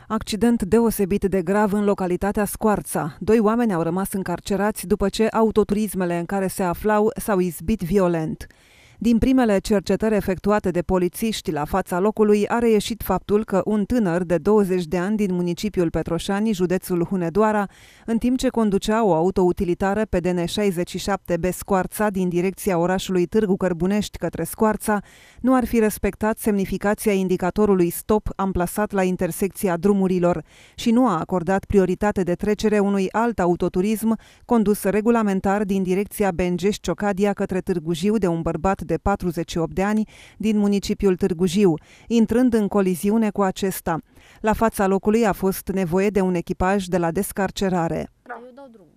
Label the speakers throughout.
Speaker 1: Accident deosebit de grav în localitatea Scoarța. 2 oameni au rămas încarcerați după ce autoturismele în care se aflau s-au izbit violent. Din primele cercetări efectuate de polițiști la fața locului a reieșit faptul că un tânăr de 20 de ani din municipiul Petroșani, județul Hunedoara, în timp ce conducea o autoutilitară pe DN67B Scoarța din direcția orașului Târgu Cărbunești către Scoarța, nu ar fi respectat semnificația indicatorului stop amplasat la intersecția drumurilor și nu a acordat prioritate de trecere unui alt autoturism condus regulamentar din direcția Bengești-Ciocadia către Târgu Jiu de un bărbat de 48 de ani din municipiul Târgu Jiu, intrând în coliziune cu acesta. La fața locului a fost nevoie de un echipaj de la descarcerare.
Speaker 2: Eu dau drumul.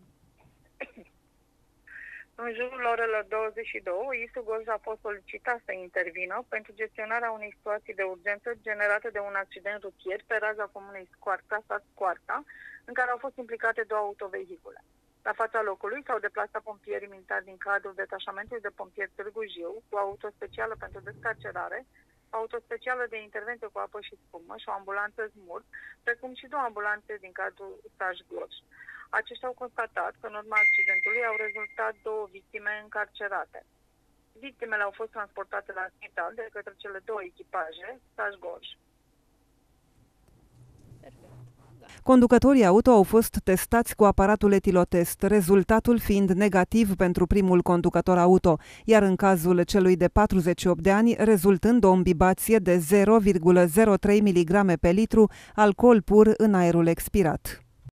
Speaker 3: În jurul orelor 22, ISU Gorj a fost solicitat să intervină pentru gestionarea unei situații de urgență generate de un accident rutier pe raza comunei Scoarța, sat Scoarța, în care au fost implicate 2 autovehicule. La fața locului s-au deplasat pompierii militari din cadrul detașamentului de pompieri Târgu Jiu, cu auto specială pentru descarcerare, auto specială de intervenție cu apă și spumă și o ambulanță SMURT, precum și 2 ambulanțe din cadrul Staj Gorj. Aceștia au constatat că în urma accidentului au rezultat 2 victime încarcerate. Victimele au fost transportate la spital de către cele 2 echipaje, Staj Gorj.
Speaker 1: Conducătorii auto au fost testați cu aparatul etilotest, rezultatul fiind negativ pentru primul conducător auto, iar în cazul celui de 48 de ani, rezultând o imbibație de 0,03 mg pe litru alcool pur în aerul expirat.